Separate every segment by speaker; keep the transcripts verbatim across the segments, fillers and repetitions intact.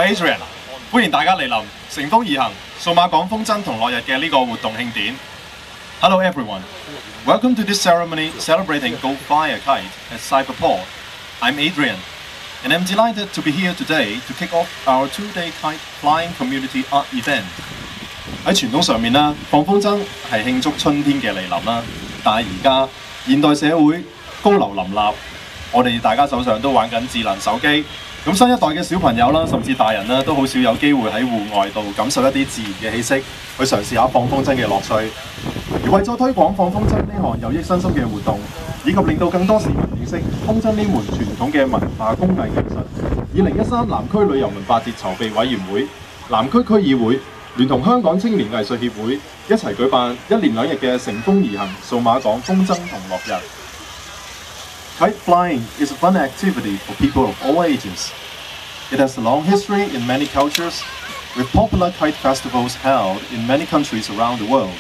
Speaker 1: Adrian， 歡迎大家嚟臨乘風而行數碼港風箏同樂日嘅呢個活動慶典。Hello everyone, welcome to this ceremony celebrating Go Fly a Kite at Cyberport. I'm Adrian, and I'm delighted to be here today to kick off our two-day kite flying community art event. 喺傳統上面啦，放風箏係慶祝春天嘅嚟臨啦，但係而家現代社會高樓林立，我哋大家手上都玩緊智能手機。咁新一代嘅小朋友啦，甚至大人啦，都好少有機會喺戶外度感受一啲自然嘅氣息，去嘗試下放風箏嘅樂趣。而為咗推廣放風箏呢項有益身心嘅活動，以及令到更多市民認識風箏呢門傳統嘅文化工藝藝術，二零一三南區旅遊文化節籌備委員會、南區區議會聯同香港青年藝術協會一齊舉辦一連兩日嘅乘風而行數碼港風箏同樂日。Kite flying is a fun activity for people of all ages. It has a long history in many cultures, with popular kite festivals held in many countries around the world.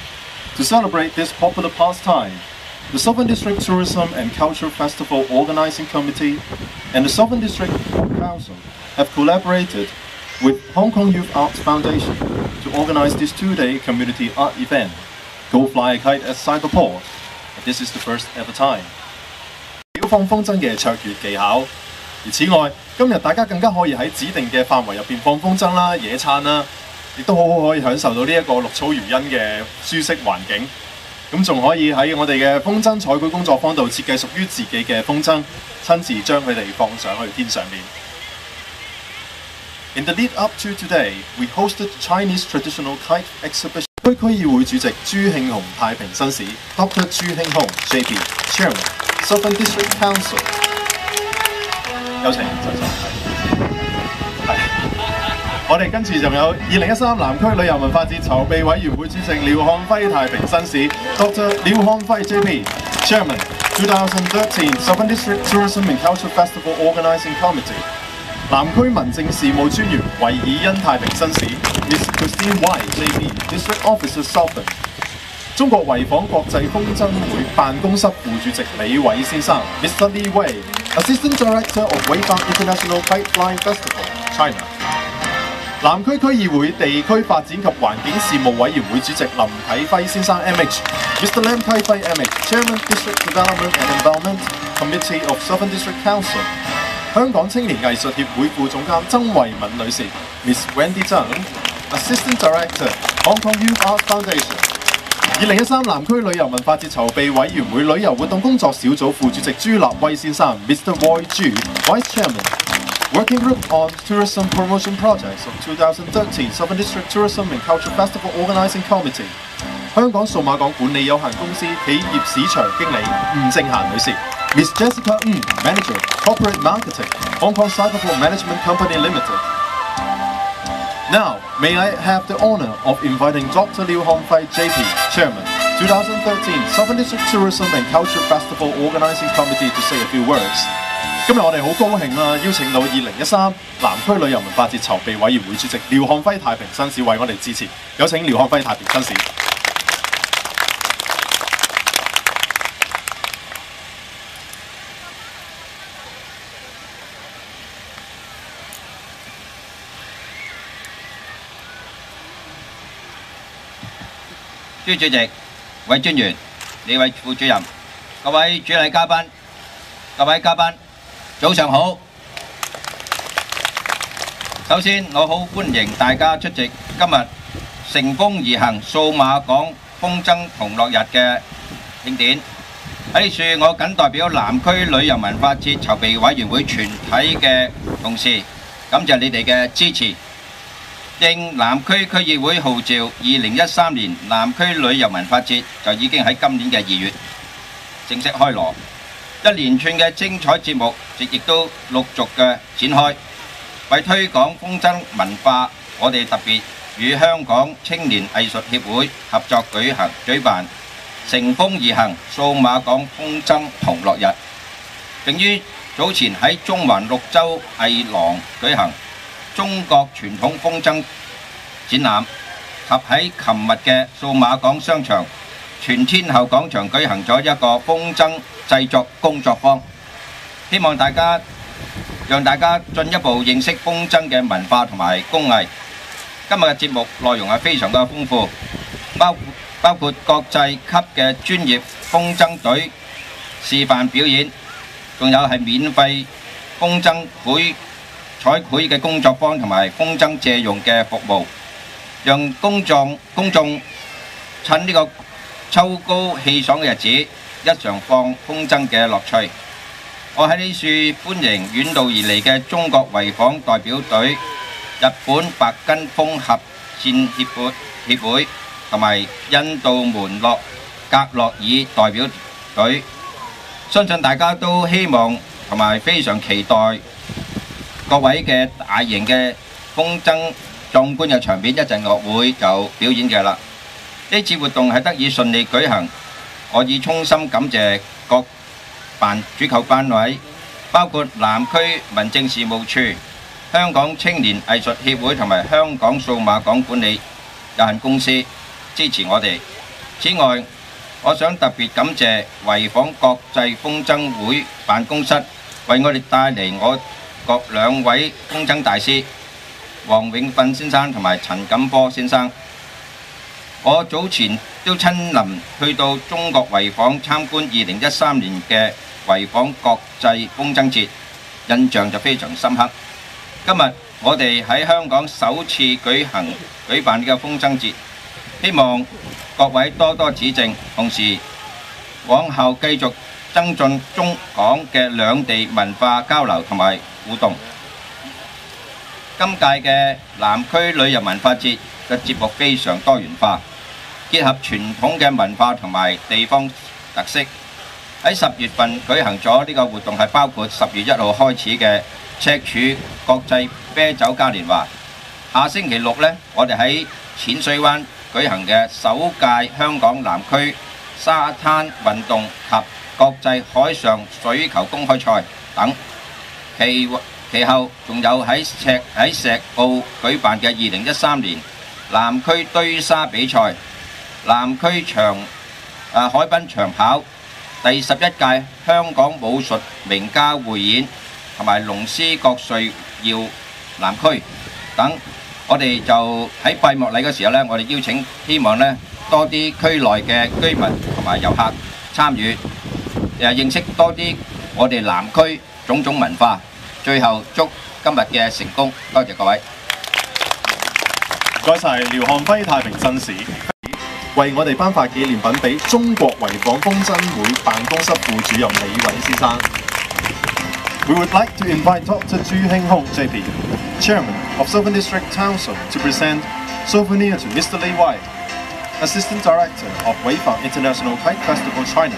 Speaker 1: To celebrate this popular pastime, the Southern District Tourism and Culture Festival Organizing Committee and the Southern District Port Council have collaborated with Hong Kong Youth Arts Foundation to organize this two-day community art event, Go Fly a Kite at Cyberport. This is the first ever time. 放風箏嘅卓越技巧，而此外，今日大家更加可以喺指定嘅範圍入邊放風箏啦、野餐啦，亦都好好可以享受到呢一個綠草如茵嘅舒適環境。咁仲可以喺我哋嘅風箏彩繪工作坊度設計屬於自己嘅風箏，親自將佢哋放上去天上面。In the lead up to today, we hosted the Chinese traditional kite exhibition. 區區議會主席朱慶雄太平紳士 Doctor 朱慶雄 J B Chairman。Southern District Council， 有請陳生係。我哋跟住仲有二零一三南區旅遊文化節籌備委員會主席廖漢輝太平紳士 Doctor 廖漢輝 J P Chairman twenty thirteen Southern District Tourism and Culture Festival Organizing Committee， 南區民政事務專員維爾恩太平紳士 Miss Christine Y J B District Officer Southern。中國濰坊國際風箏會辦公室副主席李偉先生 ，Mister Li Wei，Assistant Director of Weifang International Kite Flying Festival China。南區區議會地區發展及環境事務委員會主席林啟輝先生 M H，Mister Lam 啟輝 M H，Chairman District Development and Environment Committee of Southern District Council。香港青年藝術協會副總監曾慧敏女士 ，Miss Wendy Zhang，Assistant Director Hong Kong Youth Arts Foundation。二零一三南區旅遊文化節籌備委員會旅遊活動工作小組副主席朱立威先生 ，Mister Roy Chu Vice Chairman。Working Group on Tourism Promotion Projects of twenty thirteen Southern District Tourism and Culture Festival Organizing Committee。香港數碼港管理有限公司企業市場經理吳正嫻女士 ，Miss Jessica Ng Manager Corporate Marketing Hong Kong Cyberport Management Company Limited。Now, may I have the honor of inviting Doctor Liu Hongfei J P, Chairman, twenty thirteen Southern District Tourism and Culture Festival Organizing Committee to say a few words. 今日我哋好高興啦，邀請到二零一三南區旅遊文化節籌備委員會主席廖漢輝太平紳士為我哋致辭。有請廖漢輝太平紳士。
Speaker 2: 朱主席、委專員、李偉副主任、各位主禮嘉賓、各位嘉賓，早上好。首先，我好歡迎大家出席今日乘風而行數碼港風箏同樂日嘅慶典。喺呢處，我謹代表南區旅遊文化節籌備委員會全體嘅同事，感謝你哋嘅支持。應南區區議會號召，二零一三年南區旅遊文化節就已經喺今年嘅二月正式開鑼，一連串嘅精彩節目亦亦都陸續嘅展開。為推廣風箏文化，我哋特別與香港青年藝術協會合作舉行舉辦乘風而行數碼港風箏同樂日，並於早前喺中環綠洲藝廊舉行中國傳統風箏展覽，及喺琴日嘅數碼港商場全天候廣場舉行咗一個風箏製作工作坊，希望大家讓大家進一步認識風箏嘅文化同埋工藝。今日嘅節目內容係非常嘅豐富，包包括國際級嘅專業風箏隊示範表演，仲有係免費風箏繪彩繪嘅工作坊同埋風箏借用嘅服務，讓公眾公眾趁呢個秋高氣爽嘅日子，一嘗放風箏嘅樂趣。我喺呢處歡迎遠道而嚟嘅中國濰坊代表隊、日本白根風合戰協會協會同埋印度門諾格洛爾代表隊，相信大家都希望同埋非常期待各位嘅大型嘅風箏壯觀嘅場面，一陣樂會就表演嘅啦。呢次活動係得以順利舉行，我以衷心感謝各辦主構單位，包括南區民政事務處、香港青年藝術協會同埋香港數碼港管理有限公司支持我哋。此外，我想特別感謝濰坊國際風箏會辦公室為我哋帶嚟我各兩位風箏大師黃永訓先生同埋陳錦波先生。我早前都親臨去到中國濰坊參觀二零一三年嘅濰坊國際風箏節，印象就非常深刻。今日我哋喺香港首次舉行舉辦呢個風箏節，希望各位多多指正，同時往後繼續增進中港嘅兩地文化交流同埋互動。今屆嘅南區旅遊文化節嘅節目非常多元化，結合傳統嘅文化同埋地方特色。喺十月份舉行咗呢個活動，係包括十月一號開始嘅赤柱國際啤酒嘉年華。下星期六呢，我哋喺淺水灣舉行嘅首屆香港南區沙灘運動及國際海上水球公開賽等。其其後仲有喺石喺石澳舉辦嘅二零一三年南區堆沙比賽、南區長啊海濱長跑、第十一屆香港武術名家匯演同埋龍獅國粹耀南區等。我哋就喺閉幕禮嘅時候呢，我哋邀請希望呢多啲區內嘅居民同埋遊客參與，誒認識多啲我哋南區種種文化。最後祝今日嘅成功，多謝各位。
Speaker 1: 唔該晒廖漢輝太平紳士，為我哋頒發紀念品俾中國濰坊風箏會辦公室副主任李偉先生。We would like to invite Doctor Zhu Henghong J P, Chairman of Southern District Council, to present souvenir to Mister Li Wei, Assistant Director of Weifang International Kite Festival China.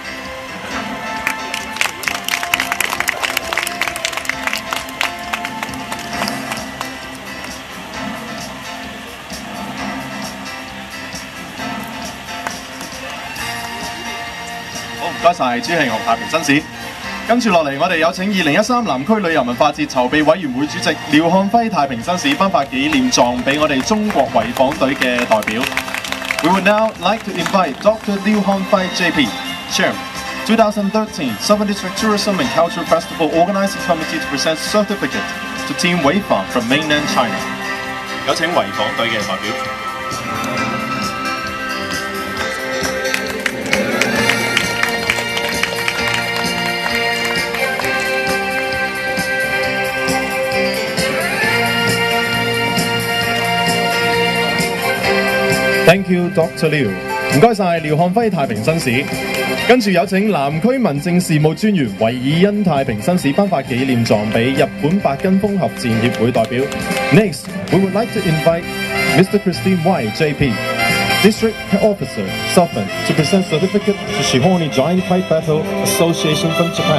Speaker 1: 好，唔該晒朱慶雄太平紳士。跟住落嚟，我哋有請二零一三南區旅遊文化節籌備委員會主席廖漢輝太平紳士頒發紀念狀俾我哋中國濰坊隊嘅代表。We would now like to invite Doctor Liu Hanfei J P, Chairman, twenty thirteen Southern District Tourism and Cultural Festival Organizing Committee to present certificate to Team Weifang from mainland China. 有請濰坊隊嘅代表。Thank you, Doctor Liu。唔該晒廖漢輝太平紳士。跟住有請南區民政事務專員維爾恩太平紳士頒發紀念狀俾日本白根風合戰協會代表。Next, we would like to invite Mister Christine White J P, District Officer, Southern, to present certificate to Shihoni Giant Kite Battle Association from Japan.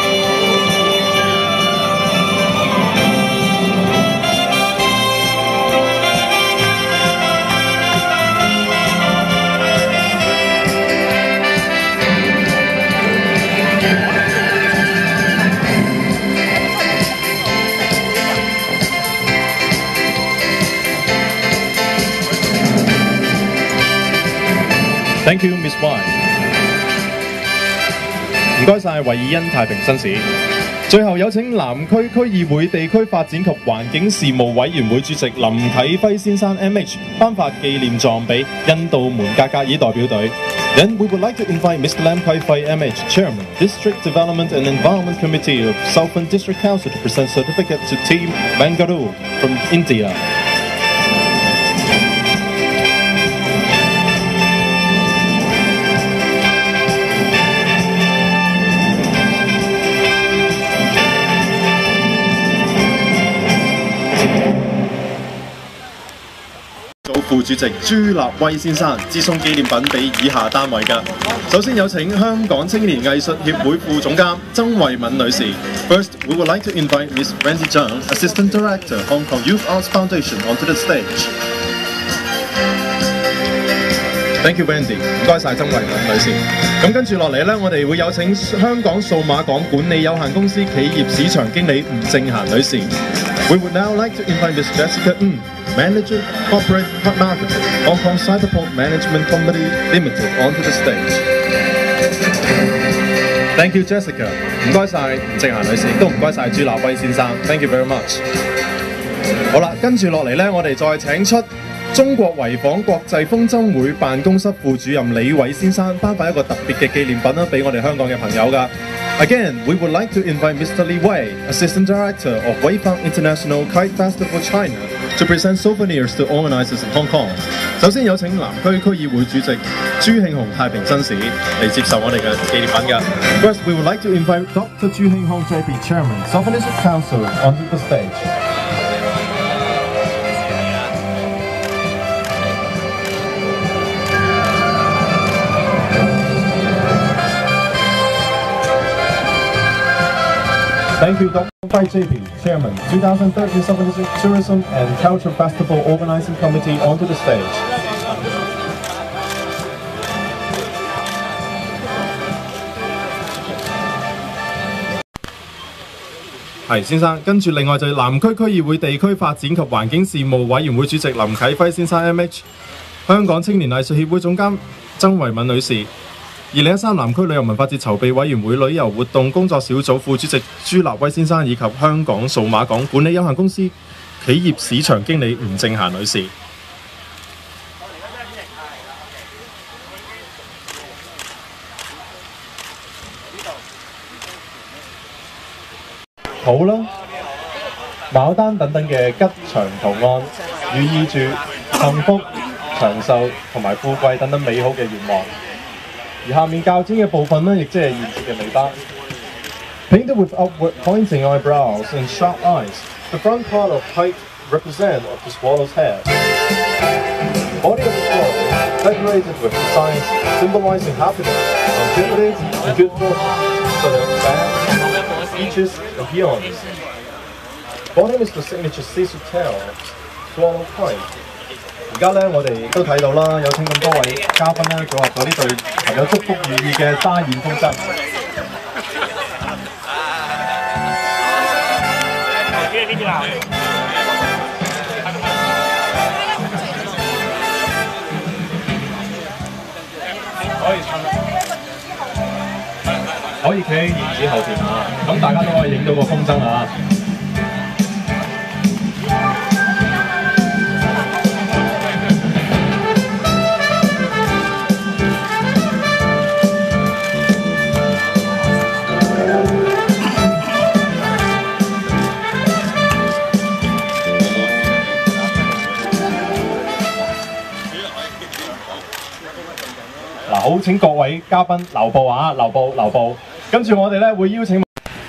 Speaker 1: Thank you, Miss Y。唔該晒維爾恩太平紳士。 最後有請南區區議會地區發展及環境事務委員會主席林啟輝先生 M H 頒發紀念狀俾印度門格格爾代表隊。Then we would like to invite Mister Lam Kai Fai M H, Chairman, District Development and Environment Committee of Southern District Council to present certificate to Team Bangalore from India.副主席朱立威先生致送紀念品俾以下單位嘅。首先有請香港青年藝術協會副總監曾慧敏女士。First, we would like to invite Miss Wendy Zhang, Assistant Director, Hong Kong Youth Arts Foundation, onto the stage. Thank you, Wendy。唔該晒曾慧敏女士。咁跟住落嚟呢，我哋會有請香港數碼港管理有限公司企業市場經理吳正嫻女士。We would now like to invite Miss Jessica Ng, Manager, Corporate Marketing, Hong Kong Cyberport Management Company Limited, onto the stage. Thank you, Jessica。唔該晒吳正嫻女士，亦都唔該晒朱立威先生。Thank you very much。好啦，跟住落嚟呢，我哋再請出中國濰坊國際風箏會辦公室副主任李偉先生頒發一個特別嘅紀念品啦，俾我哋香港嘅朋友㗎。Again, we would like to invite Mister Li Wei, Assistant Director of Weifang International Kite Festival China, to present souvenirs to organisers in Hong Kong. 首先有請南區區議會主席朱慶雄太平紳士嚟接受我哋嘅紀念品㗎。First, we would like to invite Doctor Chu Heng Hong J P, Chairman, Southern District Council, onto the stage. Thank you, Doctor J P, Chairman, twenty thirteen Southern District Tourism and Culture Festival Organizing Committee, onto the stage. 係先生，跟住另外就係南區區議會地區發展及環境事務委員會主席林啟輝先生 M H， 香港青年藝術協會總監曾慧敏女士。二零一三南區旅遊文化節籌備委員會旅遊活動工作小組副主席朱立威先生，以及香港數碼港管理有限公司企業市場經理吳正嫻女士。好啦，牡丹等等嘅吉祥圖案，寓意住幸福、長壽同埋富貴等等美好嘅願望。而下面較尖嘅部分呢，亦即係現時嘅尾巴。Painted with upward pointing eyebrows and sharp eyes, the front part of kite represents the swallow's head. The body of the swallow decorated with designs symbolizing happiness, longevity, and good fortune, such as bats, peaches, and peons. Bottom is the signature Cecil tail swallow kite.而家咧，我哋亦都睇到啦，有請咁多位嘉賓咧，組合咗呢對含有祝福寓意嘅沙燕風箏。可以可以企喺兒子後邊啊！咁大家都可以影到個風箏啊！嗱，好，請各位嘉賓留步啊，留步，留步。跟住我哋咧會邀請。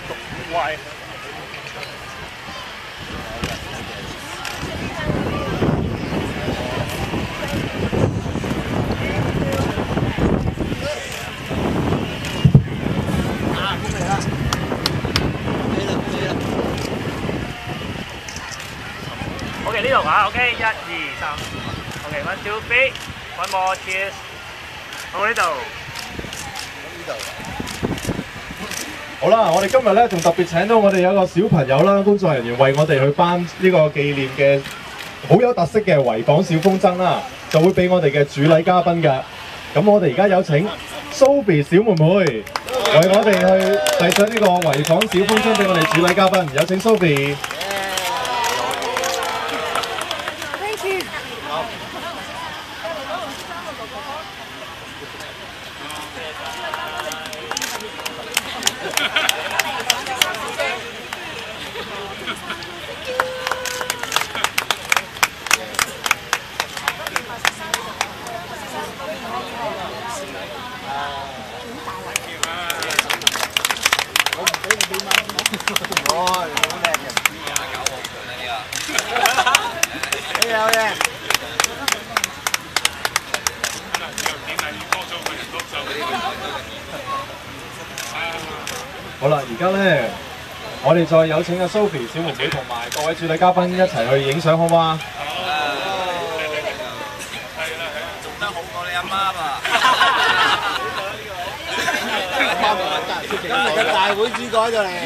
Speaker 3: OK 呢度啊 ，OK 一二三 ，OK one two three one more cheers。好呢度，呢度。
Speaker 1: 好啦，我哋今日咧仲特別請到我哋有一個小朋友啦，工作人員為我哋去頒呢個紀念嘅好有特色嘅濰坊小風箏啦，就會俾我哋嘅主禮嘉賓㗎。咁我哋而家有請 Sophie 小妹妹。 為我哋去遞上呢個圍訪小風箏俾我哋主禮嘉賓，有請 Sophie。好啦，而家咧，我哋再有請阿 Sophie 小妹妹同埋各位主禮嘉賓一齊去影相，好嗎？
Speaker 2: 做得好過你阿媽吧？
Speaker 4: 今日嘅大會主角喺度嚟。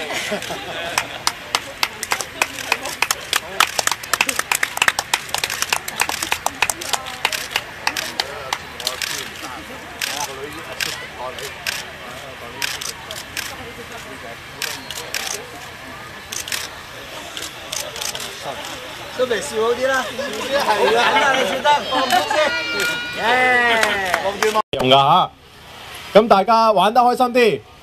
Speaker 4: 都未笑好啲啦，笑啲係啦，緊啦你笑得，放鬆先，耶！
Speaker 1: 用㗎嚇，咁大家玩得開心啲。